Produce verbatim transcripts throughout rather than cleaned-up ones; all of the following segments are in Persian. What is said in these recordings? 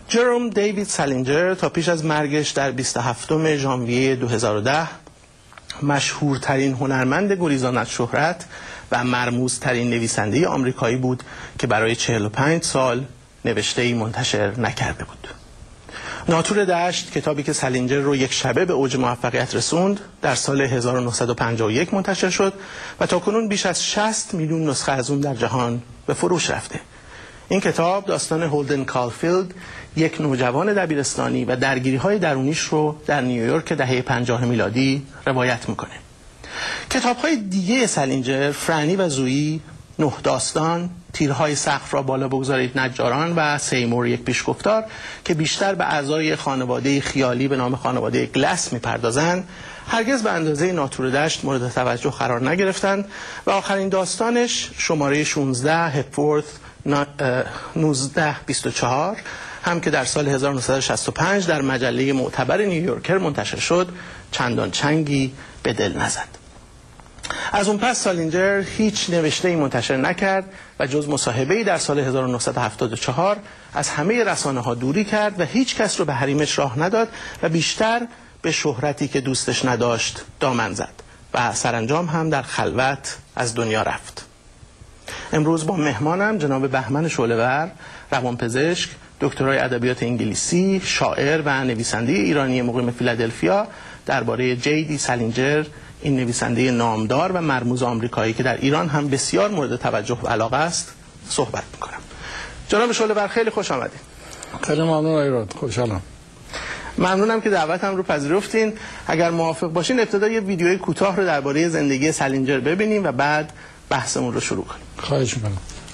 جروم دیوید سالینجر تا پیش از مرگش در بیست و هفتم ژانویه دو هزار و ده مشهورترین هنرمند گریزان از شهرت و مرموزترین نویسنده آمریکایی بود که برای چهل و پنج سال نوشته‌ای منتشر نکرده بود. ناتور دشت، کتابی که سالینجر رو یک شبه به اوج موفقیت رسوند، در سال هزار و نهصد و پنجاه و یک منتشر شد و تاکنون بیش از شصت میلیون نسخه از اون در جهان به فروش رفته. این کتاب داستان هولدن کالفیلد، یک نوجوان دبیرستانی و درگیری‌های درونیش رو در نیویورک دهه پنجاه میلادی روایت میکنه. کتاب‌های دیگه سالینجر، فرانی و زویی، نه داستان، تیرهای سقف را بالا بگذارید نجاران و سیمور یک پیشگفتار که بیشتر به اعضای خانواده خیالی به نام خانواده گلس میپردازند، هرگز به اندازه ناتور دشت مورد توجه قرار نگرفتند و آخرین داستانش شماره شانزده هپورث نوزده بیست و چهار هم که در سال هزار و نهصد و شصت و پنج در مجله معتبر نیویورکر منتشر شد چندان چنگی به دل نزد. از اون پس سالینجر هیچ نوشته‌ای منتشر نکرد و جز مصاحبه‌ای در سال هزار و نهصد و هفتاد و چهار از همه رسانه‌ها دوری کرد و هیچ کس رو به حریمش راه نداد و بیشتر به شهرتی که دوستش نداشت دامن زد و سرانجام هم در خلوت از دنیا رفت. امروز با مهمانم جناب بهمن شعله‌ور، روانپزشک، دکترای ادبیات انگلیسی، شاعر و نویسنده ایرانی مقیم فیلادلفیا درباره جی دی سالینجر، این نویسنده نامدار و مرموز آمریکایی که در ایران هم بسیار مورد توجه و علاقه است صحبت میکنم. جناب شعله‌ور خیلی خوش آمدید. خیلی ممنون ایراد، خوشحالم. ممنونم که دعوتم رو پذیرفتین. اگر موافق باشین ابتدا یه ویدیوی کوتاه رو درباره زندگی سالینجر ببینیم و بعد بحثمون رو شروع کنیم. خواهش میکنم.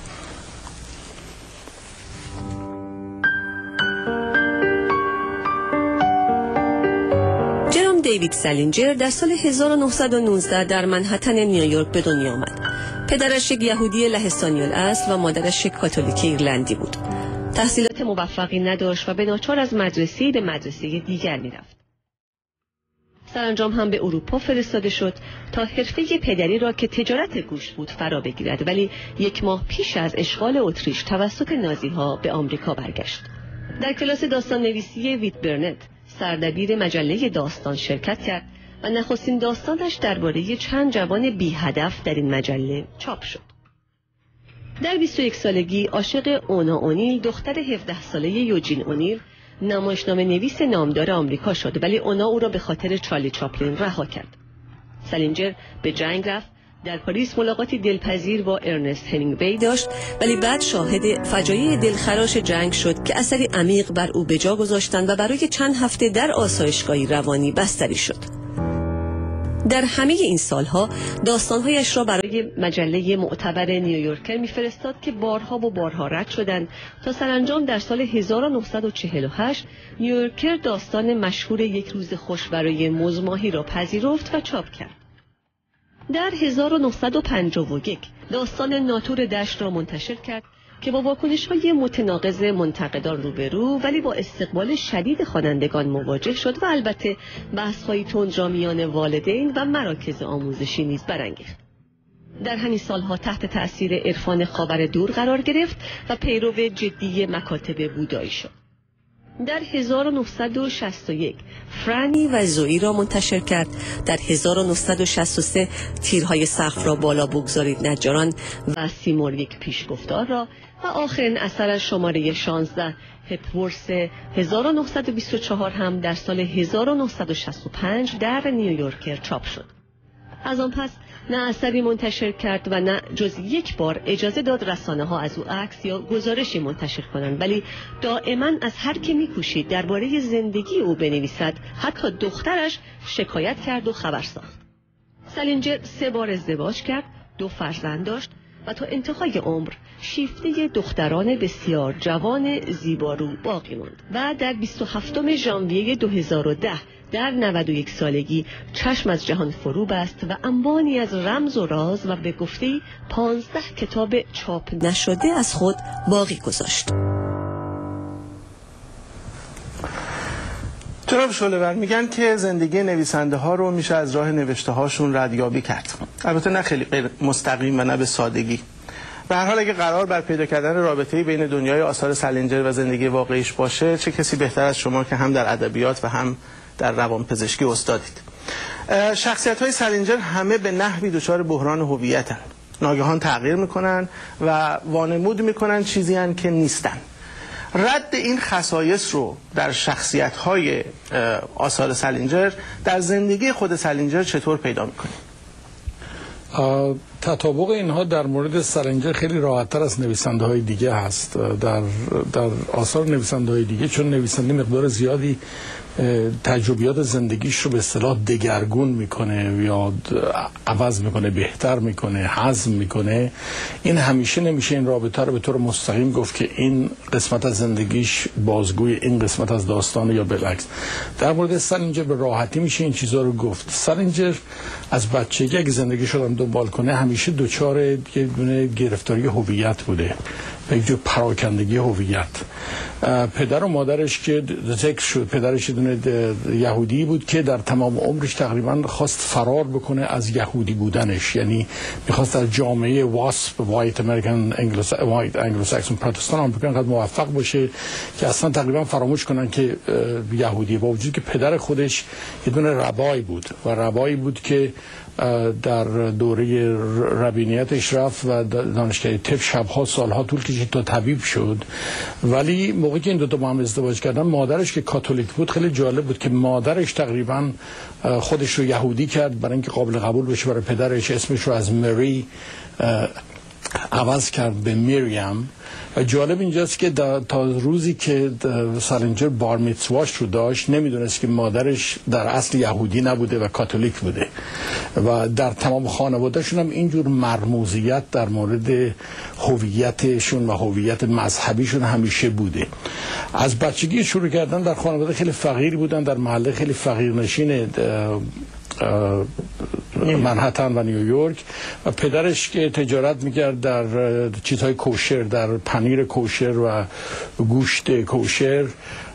جروم دیوید سالینجر در سال هزار و نهصد و نوزده در منهتن نیویورک به دنیا آمد. پدرش یک یهودی لهستانی الاصل و مادرش یک کاتولیک ایرلندی بود. تحصیلات موفقی نداشت و به ناچار از مدرسه به مدرسه دیگر میرفت. سرانجام هم به اروپا فرستاده شد تا حرفه پدری را که تجارت گوشت بود فرا بگیرد، ولی یک ماه پیش از اشغال اتریش توسط نازی‌ها به آمریکا برگشت. در کلاس داستان نویسی ویت برنت، سردبیر مجله داستان، شرکت کرد و نخستین داستانش درباره چند جوان بی هدف در این مجله چاپ شد. در بیست و یک سالگی عاشق اونا اونیل، دختر هفده ساله یوجین اونیل، نمایشنامه نویس نامدار آمریکا شد، ولی اونا او را به خاطر چارلی چاپلین رها کرد. سالینجر به جنگ رفت، در پاریس ملاقاتی دلپذیر با ارنست همینگوی داشت، ولی بعد شاهد فجایع دلخراش جنگ شد که اثری عمیق بر او به جا گذاشتند و برای چند هفته در آسایشگاهی روانی بستری شد. در همه این سالها داستانهایش را برای مجله معتبر نیویورکر میفرستاد که بارها و بارها رد شدند تا سرانجام در سال هزار و نهصد و چهل و هشت نیویورکر داستان مشهور یک روز خوش برای مزماهی را پذیرفت و چاپ کرد. در هزار و نهصد و پنجاه و یک داستان ناتور دشت را منتشر کرد که با واکنش‌های متناقض منتقدان روبرو ولی با استقبال شدید خوانندگان مواجه شد و البته بحث‌های تند را میان والدین و مراکز آموزشی نیز برانگیخت. در همین سالها تحت تأثیر عرفان خاور دور قرار گرفت و پیرو جدی مکاتب بودایی شد. در هزار و نهصد و شصت و یک فرانی و زویی را منتشر کرد. در هزار و نهصد و شصت و سه تیرهای سقف را بالا بگذارید نجاران و سیمور یک پیشگفتار را و آخرین اثرش شماره شانزده هپورث هزار و نهصد و بیست و چهار هم در سال هزار و نهصد و شصت و پنج در نیویورکر چاپ شد. از آن پس نه اثری منتشر کرد و نه جز یک بار اجازه داد رسانه ها از او عکس یا گزارشی منتشر کنند، ولی دائما از هر که می‌کوشید درباره زندگی او بنویسد، حتی دخترش، شکایت کرد و خبر ساخت. سالینجر سه بار ازدواج کرد، دو فرزند داشت و تا انتهای عمر شیفته دختران بسیار جوان زیبارو باقی ماند و در بیست و هفتم ژانویه دو هزار و ده در نود و یک سالگی چشم از جهان فرو بست و انبانی از رمز و راز و به گفته‌ای پانزده کتاب چاپ نشده از خود باقی گذاشت. جناب شعله‌ور، میگن که زندگی نویسنده ها رو میشه از راه نوشته هاشون ردیابی کرد. البته نه خیلی غیر مستقیم و نه به سادگی. به هر حال اگه قرار بر پیدا کردن رابطه‌ای بین دنیای آثار سالینجر و زندگی واقعیش باشه، چه کسی بهتر از شما که هم در ادبیات و هم در روانپزشکی استادید. شخصیت‌های سالینجر همه به نحوی دچار بحران هویتن، ناگهان تغییر میکنن و وانمود میکنن چیزی هن که نیستن. رد این خصایص رو در شخصیت‌های آثار سالینجر در زندگی خود سالینجر چطور پیدا میکنید؟ تطابق اینها در مورد سالینجر خیلی راحت‌تر از نویسنده های دیگه هست. در, در آثار نویسنده های دیگه چون نویسنده مقدار زیادی تجربیات زندگیش رو به اصطلاح دگرگون میکنه یا عوض میکنه، بهتر میکنه، هضم میکنه، این همیشه نمیشه این رابطه رو به طور مستقیم گفت که این قسمت از زندگیش بازگوی این قسمت از داستان یا بالعکس. در مورد سالینجر به راحتی میشه این چیزا رو گفت. سالینجر از بچگی اگه زندگی شدم دنبال کنه همیشه دچار یه دونه گرفتاری هویت بوده، به یک جور پراکندگی هویت. پدر و مادرش که ذکر شد، پدرش دونه یهودی بود که در تمام عمرش تقریبا خواست فرار بکنه از یهودی بودنش، یعنی میخواست در جامعه واسپ وایت امریکن وایت انگلو ساکسون پروتستان آمریکا انقدر موفق باشه که اصلا تقریبا فراموش کنن که یهودی، با وجود که پدر خودش یه دونه ربای بود و ربایی بود که در دوره ربینیتش رفت و دانشگاه طب شبها سالها طول کشید تا طبیب شد. ولی موقعی که این دو تا با هم ازدواج کردن، مادرش که کاتولیک بود، خیلی جالب بود که مادرش تقریبا خودش رو یهودی کرد برای اینکه قابل قبول بشه برای پدرش، اسمش رو از مری عوض کرد به مریم. و جالب اینجاست که تا روزی که سالینجر بار میتزواش رو داشت نمیدونست که مادرش در اصل یهودی نبوده و کاتولیک بوده و در تمام خانوادهشون هم اینجور مرموزیت در مورد هویتشون و هویت مذهبیشون همیشه بوده. از بچگی شروع کردن در خانواده خیلی فقیری بودن، در محله خیلی فقیرنشین منهتن و نیویورک و پدرش که تجارت میکرد در چیزهای کوشر، در پنیر کوشر و گوشت کوشر،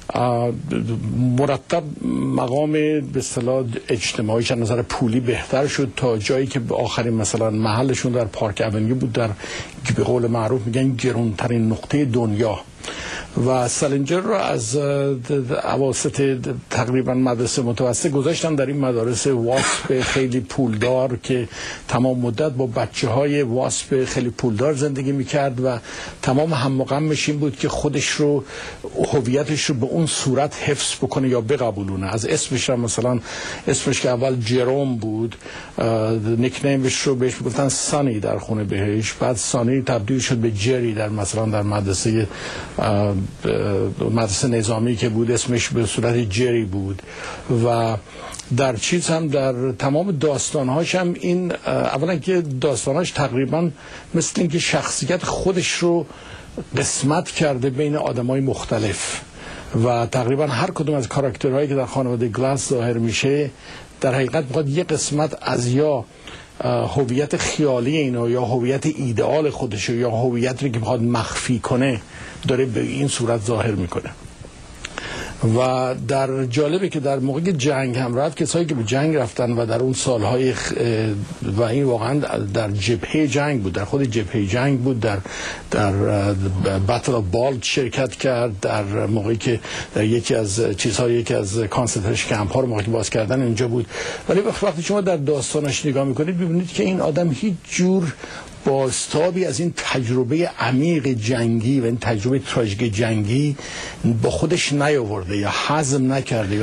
مرتب مقام به اصطلاح اجتماعیش از نظر پولی بهتر شد تا جایی که به آخرین مثلا محلشون در پارک اونیو بود، در به قول معروف میگن گرونترین نقطه دنیا. و سالینجر رو از اواسط تقریبا مدرسه متوسط گذاشتن در این مدارس واسپ خیلی پولدار که تمام مدت با بچه های واسپ خیلی پولدار زندگی میکرد و تمام هم و غمش این بود که خودش رو، هویتش رو به اون صورت حفظ بکنه یا بقبولونه. از اسمش هم مثلا اسمش که اول جروم بود، نیکنیمش رو بهش میگفتن سانی در خونه بهش، بعد سانی تبدیل شد به جری در مثلا در مدرسه مدرسه نظامی که بود اسمش به صورت جری بود. و در چیز هم در تمام داستانهاش هم این، اولا که داستانهاش تقریبا مثل اینکه شخصیت خودش رو قسمت کرده بین آدمای مختلف و تقریبا هر کدوم از کاراکترهایی که در خانواده گلاس ظاهر میشه در حقیقت میخواد یه قسمت از یا هویت خیالی اینا یا هویت ایدئال خودش یا هویتی که میخواد مخفی کنه داره به این صورت ظاهر میکنه. و در جالبه که در موقع جنگ هم رفت، کسایی که به جنگ رفتن و در اون سالهای و این واقعا در جبهه جنگ بود، در خود جبهه جنگ بود، در در باتل آف بالت شرکت کرد، در موقعی که در یکی از چیزهای یکی از کانسنتریشن کمپ ها رو موقعی باز کردن اینجا بود. ولی وقتی شما در داستانش نگاه میکنید ببینید که این آدم هیچ جور بازتابی از این تجربه عمیق جنگی و این تجربه تراژیک جنگی با خودش نیاورده یا هضم نکرده.